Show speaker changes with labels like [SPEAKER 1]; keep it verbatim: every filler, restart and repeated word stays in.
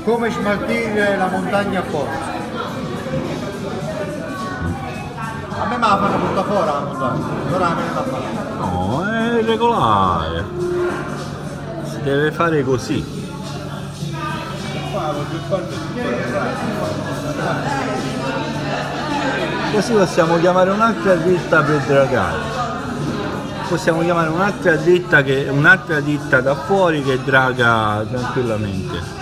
[SPEAKER 1] come smaltire la montagna a forza. A me me la fanno tutta fuori la montagna, allora me ne la fanno.
[SPEAKER 2] No, è regolare. Si deve fare così. Così possiamo chiamare un'altra ditta per dragare. Possiamo chiamare un'altra ditta che un'altra ditta da fuori che draga tranquillamente.